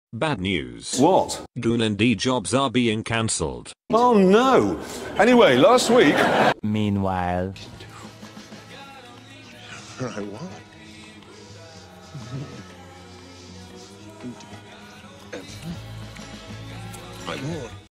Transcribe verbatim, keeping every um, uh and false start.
Bad news. What? Goon and D jobs are being cancelled. Oh no! Anyway, last week... Meanwhile... I want. I want.